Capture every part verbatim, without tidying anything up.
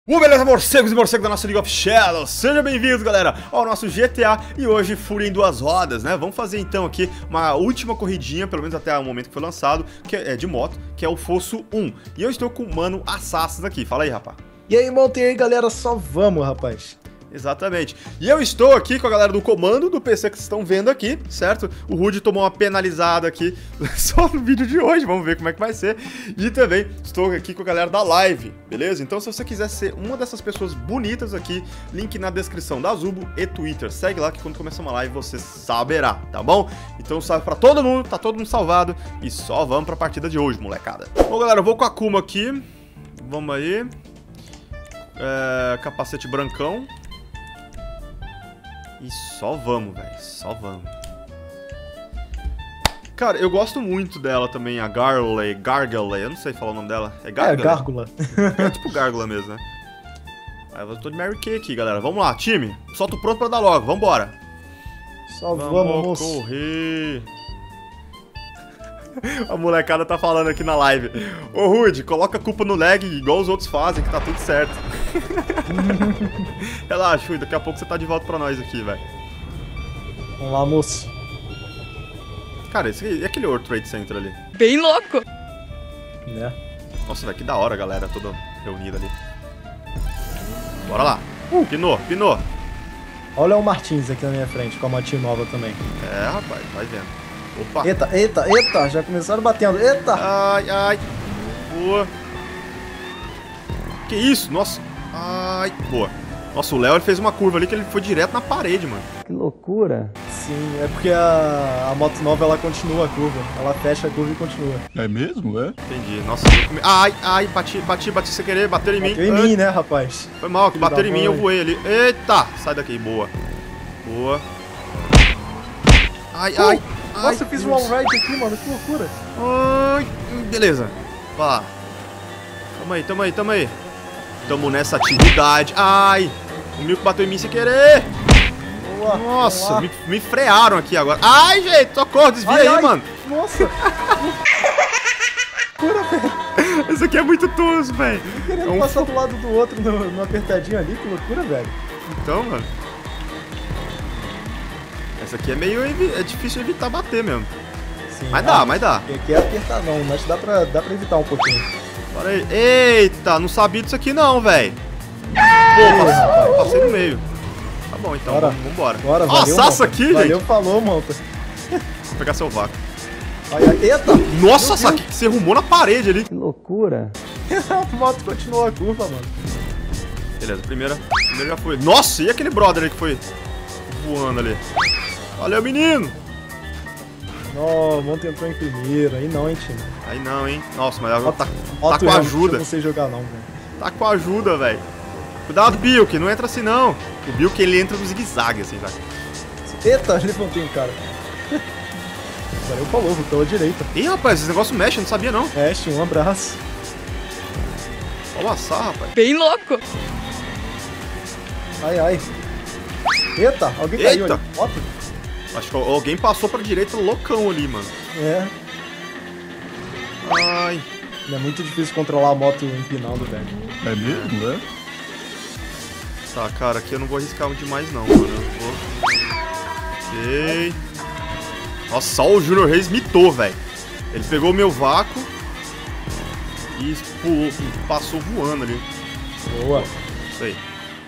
Uh, beleza, morcegos e morcegos da nossa League of Shadows, sejam bem-vindos, galera, ao nosso G T A. E hoje, Fúria em duas rodas, né? Vamos fazer, então, aqui uma última corridinha, pelo menos até o momento que foi lançado, que é de moto, que é o Fosso um. E eu estou com o Mano Assassin aqui, fala aí, rapaz. E aí, monte aí, galera, só vamos, rapaz. Exatamente. E eu estou aqui com a galera do comando do P C que vocês estão vendo aqui, certo? O Rude tomou uma penalizada aqui só no vídeo de hoje, vamos ver como é que vai ser. E também estou aqui com a galera da live, beleza? Então se você quiser ser uma dessas pessoas bonitas aqui, link na descrição da Zubo e Twitter. Segue lá que quando começar uma live você saberá, tá bom? Então salve pra todo mundo, tá todo mundo salvado e só vamos pra partida de hoje, molecada. Bom, galera, eu vou com a Akuma aqui. Vamos aí. É, capacete brancão. E só vamos, velho. Só vamos. Cara, eu gosto muito dela também, a Garley. Gargale. Eu não sei falar o nome dela. É Gargale? É, Gárgula. É tipo Gárgula mesmo, né? Aí eu tô de Mary Kay aqui, galera. Vamos lá, time. Solta o pronto pra dar logo. Vambora. Só vamos, Vamos moço. correr. A molecada tá falando aqui na live. Ô, Rude, coloca a culpa no lag igual os outros fazem, que tá tudo certo. Relaxa, Rude, daqui a pouco você tá de volta pra nós aqui, velho. Vamos lá, moço. Cara, esse, e aquele World Trade Center ali? Bem louco! Né? Nossa, velho, que da hora a galera toda reunida ali. Bora lá. Uh, pinou, pinou. Olha o Martins aqui na minha frente, com a motinha nova também. É, rapaz, vai vendo. Opa. Eita, eita, eita, já começaram batendo, eita! Ai, ai. Boa. Que isso? Nossa. Ai, boa. Nossa, o Léo ele fez uma curva ali que ele foi direto na parede, mano. Que loucura. Sim, é porque a, a moto nova, ela continua a curva. Ela fecha a curva e continua. É mesmo, é? Entendi. Nossa, eu come... Ai, ai, bati, bati, bati sem querer, bateram em mim. Bateu em ai. mim, né, rapaz? Foi mal, que Filho bateram em da mim e eu mãe. voei ali. Eita, sai daqui, boa. Boa. Ai, Uh, ai. Nossa, ai, eu fiz um Deus. all-ride aqui, mano, que loucura. Ai, beleza. Vai lá. Tamo aí, tamo aí, tamo aí. Tamo nessa atividade. Ai, o Milk bateu em mim sem querer. Boa, Nossa, vamos lá. me, me frearam aqui agora. Ai, gente, socorro, desvia Ai, aí, ai. mano. Nossa, Esse aqui é muito tosco, velho. querendo É um passar do lado do outro no, no apertadinho ali, que loucura, velho. Então, mano. Essa aqui é meio... evi- é difícil evitar bater mesmo. Sim, Mas ah, dá, mas dá. Aqui é apertar não, mas dá pra, dá pra evitar um pouquinho. Bora aí. Eita, não sabia disso aqui não, velho. Pô, passei, rapaz. passei no meio. Tá bom, então, Bora. vamos vambora. Bora, Nossa, valeu, essa monta. aqui, Valeu, gente. falou, monta. Vou pegar seu vácuo. Ai, ai, eita! Nossa, Meu Saki, que você arrumou na parede ali. Que loucura. A moto continuou a curva, mano. Beleza, primeira. Primeira já foi. Nossa, e aquele brother ali que foi voando ali? Valeu, menino. Não, o monte entrou em primeiro. Aí não, hein, time. Aí não, hein. Nossa, mas ela tá, tá Moto com é, ajuda. Eu não sei jogar não, velho. Tá com ajuda, velho. Cuidado, Bilk, não entra assim não. O Bilk ele entra no zigue-zague, assim, tá? Eita, levantei um cara. Valeu, falou, vou pela direita. Ih, rapaz, esse negócio mexe, eu não sabia não. Mexe, um abraço. Olha assar, rapaz. Bem louco! Ai, ai. Eita, alguém caiu Eita. ali. Moto? Acho que alguém passou pra direita loucão ali, mano. É. Ai. É muito difícil controlar a moto empinando, velho. É mesmo, é? Tá, cara, aqui eu não vou arriscar demais não, mano. Eu vou... Ok. Nossa, só o Junior Reis mitou, velho. Ele pegou o meu vácuo e pulou, passou voando ali. Boa. Isso aí.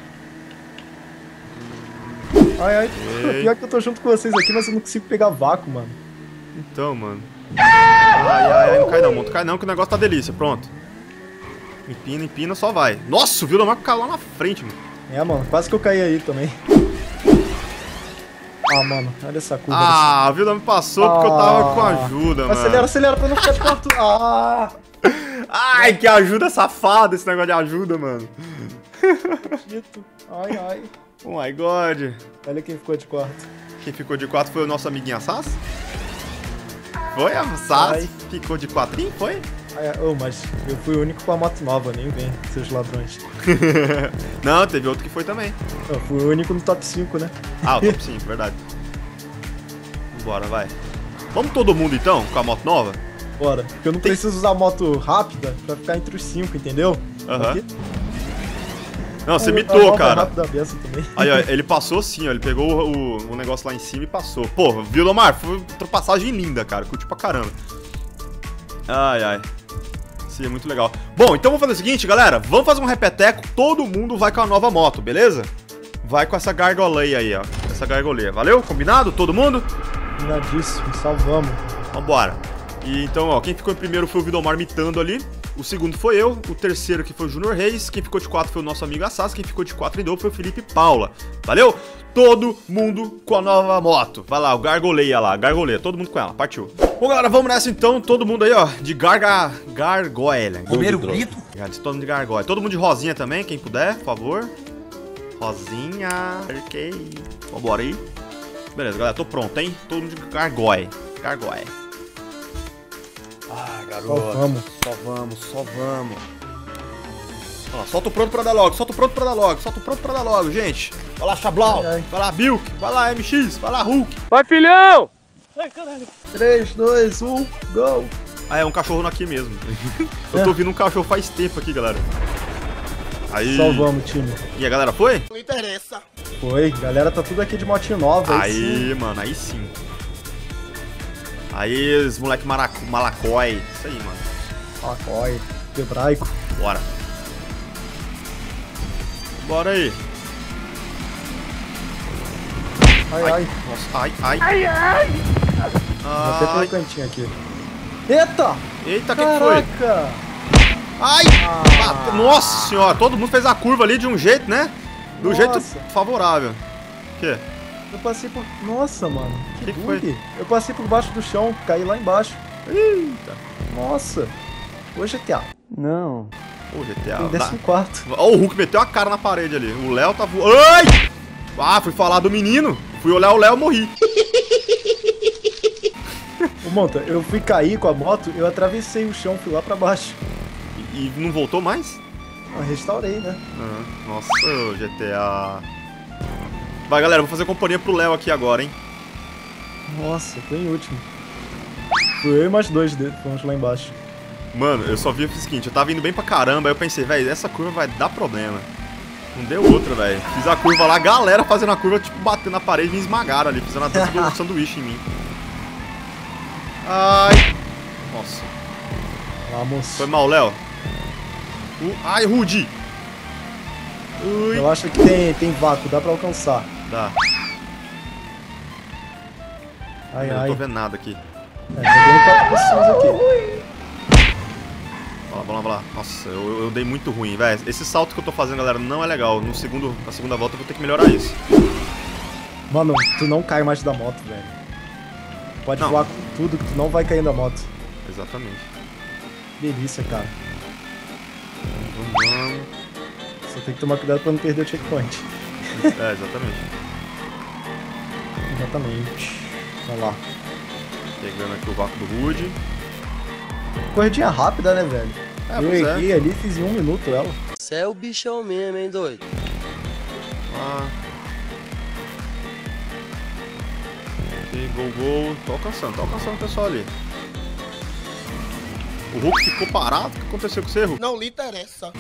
Ai, ai. Ei. Pior que eu tô junto com vocês aqui, mas eu não consigo pegar vácuo, mano. Então, mano. Ai, ai, ai, não cai não, mano. Não cai não, que o negócio tá delícia. Pronto. Empina, empina, só vai. Nossa, o Vila Marco caiu lá na frente, mano. É, mano, quase que eu caí aí também. Ah, mano, olha essa curva. Ah, a Vila me passou porque eu tava com Ah. ajuda, mano. Acelera, acelera pra não ficar de quarto. Ah! Ai, que ajuda safada esse negócio de ajuda, mano. Dito. Ai, ai. Oh my god. Olha quem ficou de quarto. Quem ficou de quatro foi o nosso amiguinho Assas? Foi a Sass? Ai. Ficou de quatrinho, foi? Ai, ai. Oh, mas eu fui o único com a moto nova, nem vem, seus ladrões. Não, teve outro que foi também. Eu fui o único no top cinco, né? Ah, o top cinco, verdade. Vambora, vai. Vamos todo mundo então, com a moto nova? Bora. Porque eu não Tem- preciso usar moto rápida pra ficar entre os cinco, entendeu? Aham. Aqui. Não, você A mitou, moto é cara. rápida, a benção também. Aí, ó, ele passou assim, ó. Ele pegou o, o, o negócio lá em cima e passou. Pô, Vilomar, foi uma ultrapassagem linda, cara. Curti pra caramba. Ai, ai. Sim, é muito legal. Bom, então vamos fazer o seguinte, galera. Vamos fazer um repeteco. Todo mundo vai com a nova moto, beleza? Vai com essa gargoleia aí, ó. Essa gargoleia. Valeu? Combinado? Todo mundo? Combinadíssimo, salvamos. Vambora. E então, ó, quem ficou em primeiro foi o Vidomar mitando ali. O segundo foi eu. O terceiro aqui foi o Júnior Reis. Quem ficou de quatro foi o nosso amigo Assas. Quem ficou de quatro em dobro foi o Felipe Paula. Valeu? Todo mundo com a nova moto. Vai lá, o Gargoleia lá. Gargoleia. Todo mundo com ela. Partiu. Bom, galera, vamos nessa então. Todo mundo aí, ó. De garga... Gargoyle. Comer o grito? Todo mundo de gargoyle. Todo mundo de rosinha também, quem puder, por favor. Rosinha. Ok. Vambora aí. Beleza, galera. Tô pronto, hein? Todo mundo de gargoyle. Gargoyle. Ah, garoto. Só vamos. Só vamos, só vamos. Ó, solta o pronto pra dar logo, solta o pronto pra dar logo, solta o pronto pra dar logo, gente. Vai lá, Chablau. Ai, ai. Vai lá, Bilk. Vai lá, M X. Vai lá, Hulk. Vai, filhão! três, dois, um, go! Ah, é um cachorro aqui mesmo. Eu tô ouvindo um cachorro faz tempo aqui, galera. Aí. Salvamos, time. E a galera foi? Não interessa. Foi, galera tá tudo aqui de motinho nova. Aí, sim. mano, aí sim. Aí, os moleque maracu, malacói. Isso aí, mano. Malacói, hebraico. Bora. Bora aí. Ai, Ai, ai. nossa, ai, ai. Ai, ai! Vou até pelo Ai. cantinho aqui. Eita! Eita, o que, que foi? Caraca! Ai! Ah. Ah, nossa senhora, todo mundo fez a curva ali de um jeito, né? Do Nossa. jeito favorável. O quê? Eu passei por... Nossa, mano. Que, Que que bug. foi? Eu passei por baixo do chão, caí lá embaixo. Eita. Nossa. Ô, G T A. Não. Ô, G T A. Tem dá- décimo quarto. Ó, o Hulk meteu a cara na parede ali. O Léo tá voando. Ai! Ah, fui falar do menino. Fui olhar o Léo e morri. Ô, Monta, eu fui cair com a moto, eu atravessei o chão, fui lá pra baixo. E, e não voltou mais? Eu restaurei, né? Ah, nossa, ô, G T A. Vai, galera, vou fazer companhia pro Léo aqui agora, hein? Nossa, tô em último. Fui eu e mais dois deles, fomos lá embaixo. Mano, eu só vi o seguinte, eu tava indo bem pra caramba, aí eu pensei, velho, essa curva vai dar problema. Não deu outra, velho. Fiz a curva lá, a galera fazendo a curva, tipo, batendo na parede e me esmagaram ali, fazendo a dança do sanduíche em mim. Ai. Nossa. Vamos. Foi mal, Léo. Uh, ai, Rudy. Ui. Eu acho que tem, tem vácuo, dá pra alcançar. Dá. Ai, Eu não ai. tô vendo nada aqui. É, tá dando quatro posições aqui. Vai lá, vai lá, vai lá. Nossa, eu, eu dei muito ruim, velho. Esse salto que eu tô fazendo, galera, não é legal. No segundo, na segunda volta eu vou ter que melhorar isso. Mano, tu não cai mais da moto, velho. Pode Não. voar com tudo que tu não vai cair da moto. Exatamente. Delícia, cara. Vamos, vamos. Só tem que tomar cuidado pra não perder o checkpoint. É, exatamente. Exatamente. Vamos lá. Pegando aqui o vácuo do Rude. Corridinha rápida, né, velho? É, eu pois é. erguei ali, fiz em um minuto ela. Você é o bichão mesmo, hein, doido? Ah. Ok, gol, gol. Tô alcançando, tô alcançando o pessoal ali. O Hulk ficou parado? O que aconteceu com você, Hulk? Não lhe interessa.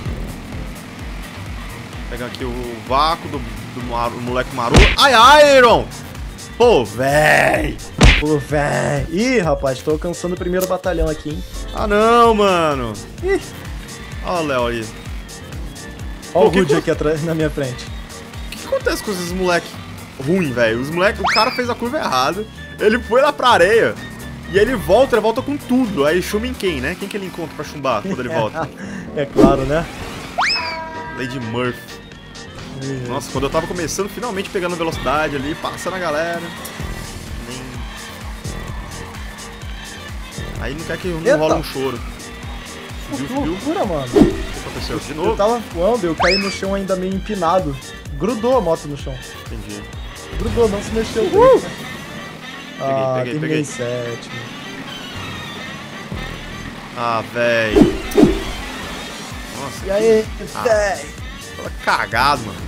Pegar aqui o vácuo do, do, mar- do moleque maroto. Ai, Iron! Pô, véi! Pô, véi. Ih, rapaz, tô alcançando o primeiro batalhão aqui, hein? Ah, não, mano! Ih. Olha o Léo ali. Ó o que Rude co- aqui atrás na minha frente. O que acontece com esses moleque ruim, velho? Os moleque, o cara fez a curva errada, ele foi lá pra areia e ele volta, ele volta com tudo. Aí chuma em quem, né? Quem que ele encontra pra chumbar quando ele volta? É claro, né? Lady Murphy. Ih, Nossa, quando eu tava começando, finalmente pegando velocidade ali, passando a galera. Nem... Aí não quer que não Eita. rola um choro. Viu, que viu? loucura, mano. O que aconteceu? De Eu novo? tava voando, eu caí no chão ainda meio empinado. Grudou a moto no chão. Entendi. Grudou, não se mexeu. Uhul. Ah, Peguei, peguei, terminei peguei. em sétimo. Ah, véi. Nossa, E aí, Ah. véi? tava cagado, mano.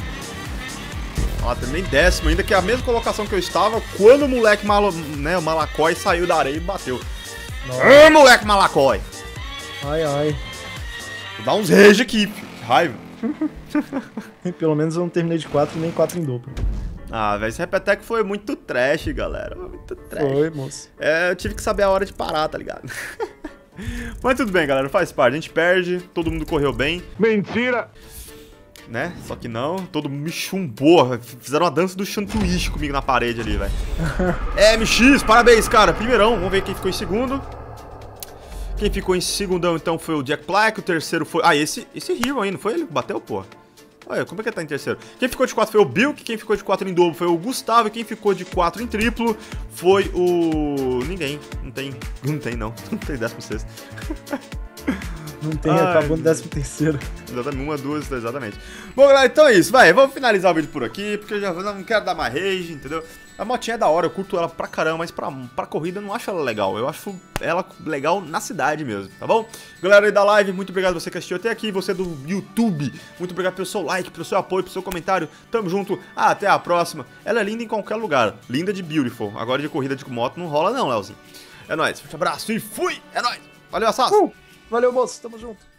Ó, terminei em décimo, ainda que é a mesma colocação que eu estava quando o moleque malo, né, o Malacói saiu da areia e bateu. Nossa. Ah, moleque Malacói! Ai, ai. Vou dar uns rage aqui, filho. Que raiva. Pelo menos eu não terminei de quatro nem quatro em dobro. Ah, velho, esse Repetec foi muito trash, galera. Muito trash. Foi, moço. É, eu tive que saber a hora de parar, tá ligado? Mas tudo bem, galera, faz parte. A gente perde, todo mundo correu bem. Mentira! Né? Só que não, todo mundo me chumbou. Fizeram uma dança do chantuíche comigo na parede ali, velho. É, M X, parabéns, cara. Primeirão, vamos ver quem ficou em segundo. Quem ficou em segundão, então, foi o Jack Black. O terceiro foi... Ah, esse, esse Hero aí, não foi ele que bateu, pô? Olha, como é que ele tá em terceiro? Quem ficou de quatro foi o Bilk, quem ficou de quatro em dobro foi o Gustavo, e quem ficou de quatro em triplo foi o... Ninguém. Não tem... Não tem, não. Não tem décimo sexto. Não tem, Ai, acabou no décimo terceiro. Exatamente, uma, duas, exatamente. Bom, galera, então é isso, vai, vamos finalizar o vídeo por aqui, porque eu já não quero dar mais rage, entendeu? A motinha é da hora, eu curto ela pra caramba, mas pra, pra corrida eu não acho ela legal, eu acho ela legal na cidade mesmo, tá bom? Galera aí da live, muito obrigado você que assistiu até aqui, você do YouTube, muito obrigado pelo seu like, pelo seu apoio, pelo seu comentário, tamo junto, ah, até a próxima. Ela é linda em qualquer lugar, linda de beautiful, agora de corrida de moto não rola não, Leozinho. É nóis, forte abraço e fui, é nóis, valeu, Assassin! Uh, valeu, moço, tamo junto.